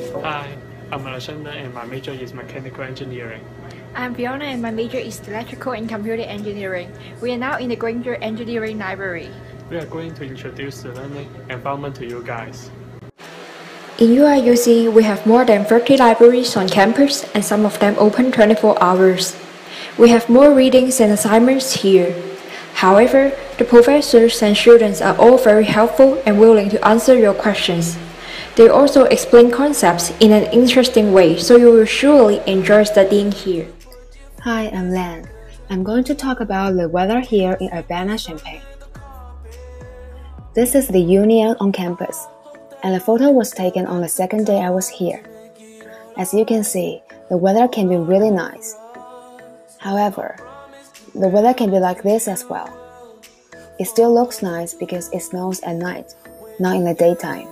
Hi, I'm Alexander and my major is mechanical engineering. I'm Fiona and my major is electrical and computer engineering. We are now in the Granger Engineering Library. We are going to introduce the learning environment to you guys. In UIUC, we have more than 30 libraries on campus and some of them open 24 hours. We have more readings and assignments here. However, the professors and students are all very helpful and willing to answer your questions. They also explain concepts in an interesting way, so you will surely enjoy studying here. Hi, I'm Lan. I'm going to talk about the weather here in Urbana-Champaign. This is the Union on campus, and the photo was taken on the second day I was here. As you can see, the weather can be really nice. However, the weather can be like this as well. It still looks nice because it snows at night, not in the daytime.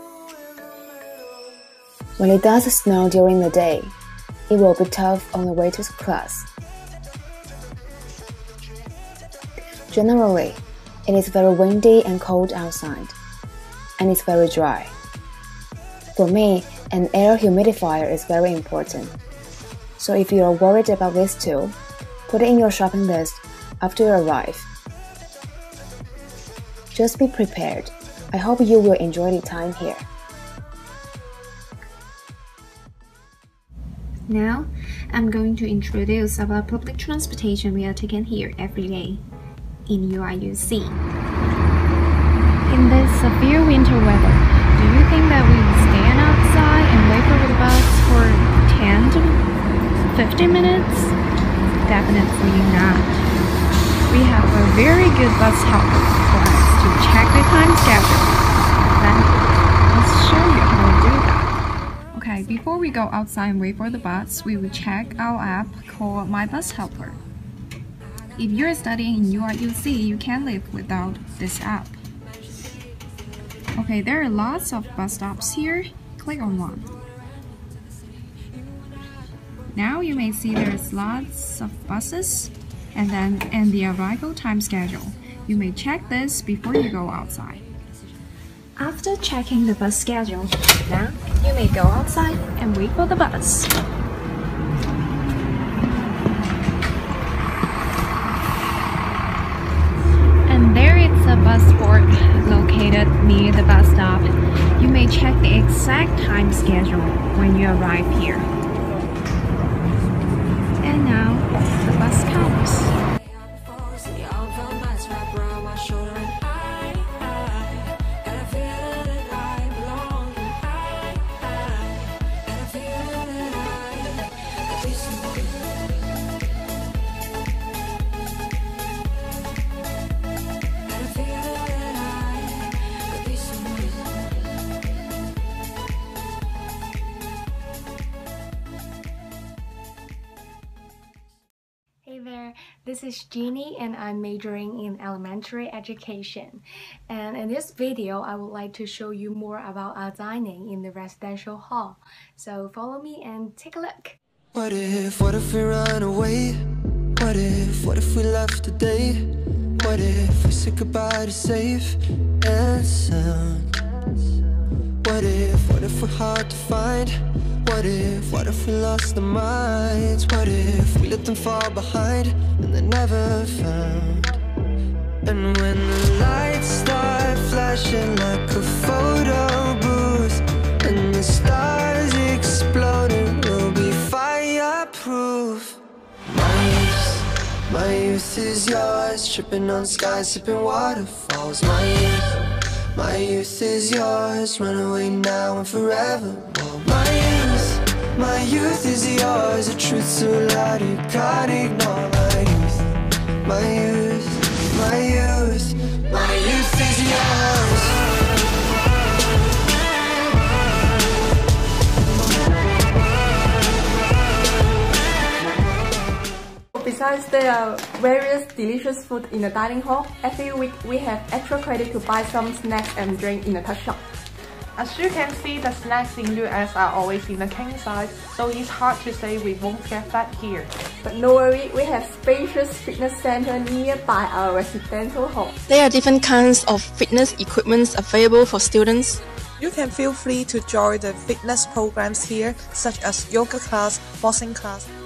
When it does snow during the day, it will be tough on the way to class. Generally, it is very windy and cold outside, and it's very dry. For me, an air humidifier is very important. So if you are worried about this too, put it in your shopping list after you arrive. Just be prepared. I hope you will enjoy the time here. Now, I'm going to introduce about public transportation we are taking here every day in UIUC. In this severe winter weather, do you think that we stand outside and wait for the bus for 10 to 15 minutes? Definitely not. We have a very good bus helper for us to check the time schedule. Then, let's show you how to do that. Okay, before we go outside and wait for the bus, we will check our app called My Bus Helper. If you're studying in UIUC, you can't live without this app. Okay, there are lots of bus stops here. Click on one. Now you may see there's lots of buses and the arrival time schedule. You may check this before you go outside. After checking the bus schedule, now you may go outside and wait for the bus. And there is a bus board located near the bus stop. You may check the exact time schedule when you arrive here. And now the bus comes. Hey there, this is Jeannie and I'm majoring in elementary education. And in this video, I would like to show you more about our dining in the residential hall. So follow me and take a look. What if we run away? What if we left today? What if we said goodbye to safe and sound? What if we're hard to find? What if we lost our minds? What if we let them fall behind and they're never found? And when the lights start flashing like a photo booth and the stars exploding, we'll be fireproof. My youth is yours, tripping on skies, sipping waterfalls. My youth is yours, run away now and forever. My youth is yours, a truth so loud you can't ignore. My youth is yours. Besides the various delicious food in the dining hall, every week we have extra credit to buy some snacks and drink in the touch shop. As you can see, the snacks in US are always in the king size, so it's hard to say we won't get that here. But no worry, we have spacious fitness center nearby our residential hall. There are different kinds of fitness equipment available for students. You can feel free to join the fitness programs here, such as yoga class, boxing class,